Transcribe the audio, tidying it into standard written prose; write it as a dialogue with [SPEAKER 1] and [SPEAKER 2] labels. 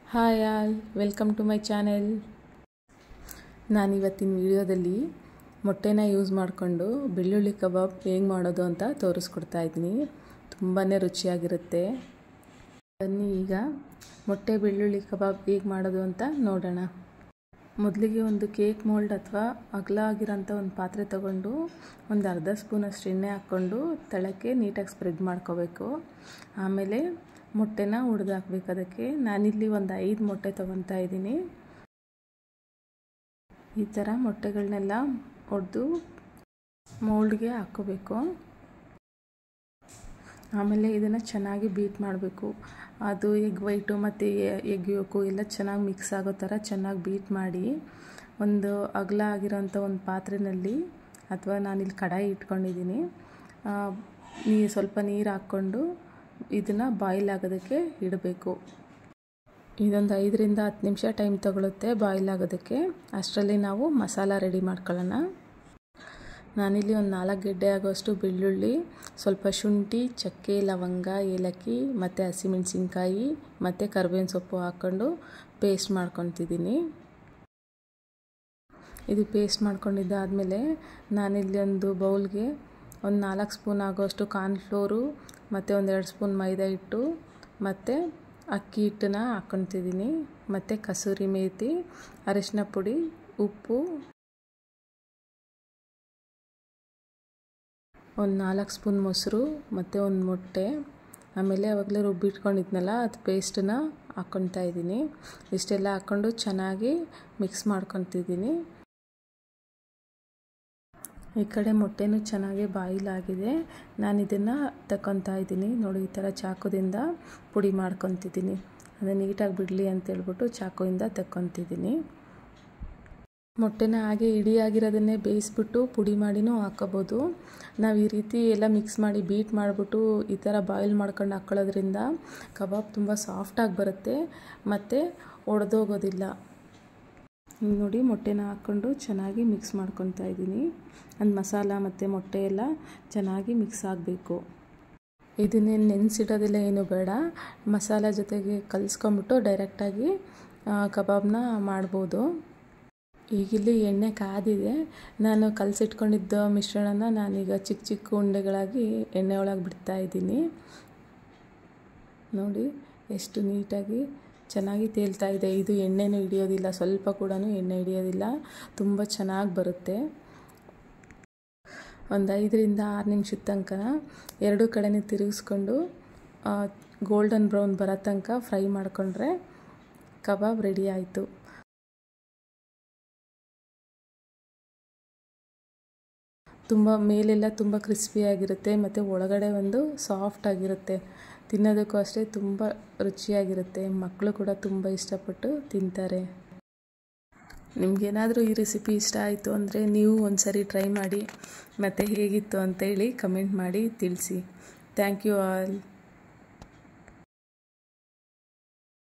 [SPEAKER 1] Hi all, welcome to my channel. ನಾನಿವತ್ತಿನ ವಿಡಿಯೋದಲ್ಲಿ ಮೊಟ್ಟೆನ ಯೂಸ್ ಮಾಡಿಕೊಂಡು ಬೆಳ್ಳುಳ್ಳಿ ಕಬಾಬ್ ಹೇಗೆ ಮಾಡೋದು ಅಂತ ತೋರಿಸ್ಕೊಡ್ತಾ ಇದ್ದೀನಿ. ತುಂಬಾ ರುಚಿಯಾಗಿರುತ್ತೆ. ಬನ್ನಿ ಈಗ ಮೊಟ್ಟೆ ಬೆಳ್ಳುಳ್ಳಿ ಕಬಾಬ್ ಹೇಗೆ ಮಾಡೋದು ಅಂತ ನೋಡೋಣ. ಮೊದಲಿಗೆ ಒಂದು ಕೇಕ್ ಮೋಲ್ಡ್ ಅಥವಾ ಅಗಲ ಆಗಿರೋಂಥ ಒಂದು ಪಾತ್ರೆ ತೊಗೊಂಡು ಒಂದು ಅರ್ಧ ಸ್ಪೂನಷ್ಟು ಎಣ್ಣೆ ಹಾಕ್ಕೊಂಡು ತಳಕ್ಕೆ ನೀಟಾಗಿ ಸ್ಪ್ರೆಡ್ ಮಾಡ್ಕೋಬೇಕು. ಆಮೇಲೆ ಮೊಟ್ಟೆನ ಹುರಿದು ಹಾಕ್ಬೇಕು. ಅದಕ್ಕೆ ನಾನಿಲ್ಲಿ ಒಂದು 5 ಮೊಟ್ಟೆ ತೊಗೊತಾ ಇದ್ದೀನಿ. ಈ ಥರ ಮೊಟ್ಟೆಗಳನ್ನೆಲ್ಲ ಹೊಡೆದು ಮೋಲ್ಡ್ಗೆ ಹಾಕ್ಕೋಬೇಕು. ಆಮೇಲೆ ಇದನ್ನು ಚೆನ್ನಾಗಿ ಬೀಟ್ ಮಾಡಬೇಕು. ಅದು ಎಗ್ ವೈಟು ಮತ್ತು ಎಗ್ ಯೋಕು ಎಲ್ಲ ಚೆನ್ನಾಗಿ ಮಿಕ್ಸ್ ಆಗೋ ಥರ ಚೆನ್ನಾಗಿ ಬೀಟ್ ಮಾಡಿ ಒಂದು ಅಗಲ ಆಗಿರೋಂಥ ಒಂದು ಪಾತ್ರೆಯಲ್ಲಿ ಅಥವಾ ನಾನಿಲ್ಲಿ ಕಡಾಯಿ ಇಟ್ಕೊಂಡಿದ್ದೀನಿ, ಸ್ವಲ್ಪ ನೀರು ಹಾಕ್ಕೊಂಡು ಇದನ್ನು ಬಾಯ್ಲ್ ಆಗೋದಕ್ಕೆ ಇಡಬೇಕು. ಇದೊಂದು 5ರಿಂದ 10 ನಿಮಿಷ ಟೈಮ್ ತಗೊಳುತ್ತೆ ಬಾಯ್ಲ್ ಆಗೋದಕ್ಕೆ. ಅಷ್ಟರಲ್ಲಿ ನಾವು ಮಸಾಲ ರೆಡಿ ಮಾಡ್ಕೊಳ್ಳೋಣ. ನಾನಿಲ್ಲಿ ಒಂದು 4 ಗೆಡ್ಡೆ ಆಗೋಷ್ಟು ಬೆಳ್ಳುಳ್ಳಿ, ಸ್ವಲ್ಪ ಶುಂಠಿ, ಚಕ್ಕೆ, ಲವಂಗ, ಏಲಕ್ಕಿ ಮತ್ತು ಹಸಿಮೆಣಸಿನ್ಕಾಯಿ ಮತ್ತು ಕರಿಬೇವಿನ ಸೊಪ್ಪು ಹಾಕ್ಕೊಂಡು ಪೇಸ್ಟ್ ಮಾಡ್ಕೊತಿದ್ದೀನಿ. ಇದು ಪೇಸ್ಟ್ ಮಾಡ್ಕೊಂಡಿದ್ದಾದಮೇಲೆ ನಾನಿಲ್ಲಿ ಒಂದು ಬೌಲ್ಗೆ ಒಂದು 4 ಸ್ಪೂನ್ ಆಗೋಷ್ಟು ಕಾರ್ನ್ಫ್ಲೋರು ಮತ್ತು ಒಂದು 2 ಸ್ಪೂನ್ ಮೈದಾ ಹಿಟ್ಟು ಮತ್ತು ಅಕ್ಕಿ ಹಿಟ್ಟನ್ನ ಹಾಕ್ಕೊತಿದ್ದೀನಿ. ಮತ್ತು ಕಸೂರಿ ಮೇಥಿ, ಅರಿಶಿನ ಪುಡಿ, ಉಪ್ಪು, ಒಂದು 4 ಸ್ಪೂನ್ ಮೊಸರು ಮತ್ತು ಒಂದು ಮೊಟ್ಟೆ, ಆಮೇಲೆ ಆವಾಗಲೇ ರುಬ್ಬಿಟ್ಕೊಂಡಿದ್ನಲ್ಲ ಅದು ಪೇಸ್ಟನ್ನ ಹಾಕ್ಕೊತಾ ಇದ್ದೀನಿ. ಇಷ್ಟೆಲ್ಲ ಹಾಕ್ಕೊಂಡು ಚೆನ್ನಾಗಿ ಮಿಕ್ಸ್ ಮಾಡ್ಕೊತಿದ್ದೀನಿ. ಈ ಕಡೆ ಮೊಟ್ಟೆನೂ ಚೆನ್ನಾಗಿ ಬಾಯ್ಲ್ ಆಗಿದೆ. ನಾನು ಇದನ್ನು ತಗೊತಾ ಇದ್ದೀನಿ. ನೋಡಿ, ಈ ಥರ ಚಾಕುದಿಂದ ಪುಡಿ ಮಾಡ್ಕೊತಿದ್ದೀನಿ. ಅದು ನೀಟಾಗಿ ಬಿಡಲಿ ಅಂತೇಳ್ಬಿಟ್ಟು ಚಾಕುವಿಂದ ತಗೊತಿದ್ದೀನಿ. ಮೊಟ್ಟೆನ ಹಾಗೆ ಇಡಿಯಾಗಿರೋದನ್ನೇ ಬೇಯಿಸ್ಬಿಟ್ಟು ಪುಡಿ ಮಾಡಿನೂ ಹಾಕ್ಕೋಬೋದು. ನಾವು ಈ ರೀತಿ ಎಲ್ಲ ಮಿಕ್ಸ್ ಮಾಡಿ ಬೀಟ್ ಮಾಡಿಬಿಟ್ಟು ಈ ಥರ ಬಾಯ್ಲ್ ಮಾಡ್ಕೊಂಡು ಹಾಕ್ಕೊಳ್ಳೋದ್ರಿಂದ ಕಬಾಬ್ ತುಂಬ ಸಾಫ್ಟಾಗಿ ಬರುತ್ತೆ ಮತ್ತು ಒಡೆದೋಗೋದಿಲ್ಲ. ನೋಡಿ, ಮೊಟ್ಟೆನ ಹಾಕ್ಕೊಂಡು ಚೆನ್ನಾಗಿ ಮಿಕ್ಸ್ ಮಾಡ್ಕೊತಾ ಇದ್ದೀನಿ. ಒಂದು ಮಸಾಲ ಮತ್ತು ಮೊಟ್ಟೆ ಎಲ್ಲ ಚೆನ್ನಾಗಿ ಮಿಕ್ಸ್ ಆಗಬೇಕು. ಇದನ್ನೇನು ನೆನೆಸಿಡೋದಿಲ್ಲ, ಏನು ಬೇಡ. ಮಸಾಲ ಜೊತೆಗೆ ಕಲಿಸ್ಕೊಂಬಿಟ್ಟು ಡೈರೆಕ್ಟಾಗಿ ಕಬಾಬ್ನ ಮಾಡ್ಬೋದು. ಈಗಿಲ್ಲಿ ಎಣ್ಣೆ ಕಾದಿದೆ. ನಾನು ಕಲಸಿಟ್ಕೊಂಡಿದ್ದ ಮಿಶ್ರಣನ ನಾನೀಗ ಚಿಕ್ಕ ಚಿಕ್ಕ ಉಂಡೆಗಳಾಗಿ ಎಣ್ಣೆ ಒಳಗೆ ಬಿಡ್ತಾ ಇದ್ದೀನಿ. ನೋಡಿ ಎಷ್ಟು ನೀಟಾಗಿ ಚೆನ್ನಾಗಿ ತೇಲ್ತಾ ಇದೆ. ಇದು ಎಣ್ಣೆನೂ ಹಿಡಿಯೋದಿಲ್ಲ, ಸ್ವಲ್ಪ ಕೂಡ ಎಣ್ಣೆ ಹಿಡಿಯೋದಿಲ್ಲ, ತುಂಬ ಚೆನ್ನಾಗಿ ಬರುತ್ತೆ. ಒಂದು 5ರಿಂದ 6 ನಿಮಿಷದ ತನಕ ಎರಡೂ ಕಡೆನೇ ತಿರುಗಿಸ್ಕೊಂಡು ಗೋಲ್ಡನ್ ಬ್ರೌನ್ ಬರೋ ತನಕ ಫ್ರೈ ಮಾಡಿಕೊಂಡ್ರೆ ಕಬಾಬ್ ರೆಡಿ ಆಯಿತು. ತುಂಬ ಮೇಲೆಲ್ಲ ತುಂಬ ಕ್ರಿಸ್ಪಿಯಾಗಿರುತ್ತೆ ಮತ್ತು ಒಳಗಡೆ ಒಂದು ಸಾಫ್ಟಾಗಿರುತ್ತೆ. ತಿನ್ನೋದಕ್ಕೂ ಅಷ್ಟೇ ತುಂಬ ರುಚಿಯಾಗಿರುತ್ತೆ. ಮಕ್ಕಳು ಕೂಡ ತುಂಬ ಇಷ್ಟಪಟ್ಟು ತಿಂತಾರೆ. ನಿಮಗೇನಾದರೂ ಈ ರೆಸಿಪಿ ಇಷ್ಟ ಆಯಿತು ಅಂದರೆ ನೀವು ಒಂದು ಸರಿ ಟ್ರೈ ಮಾಡಿ ಮತ್ತು ಹೇಗಿತ್ತು ಅಂತೇಳಿ ಕಮೆಂಟ್ ಮಾಡಿ ತಿಳಿಸಿ. Thank you all.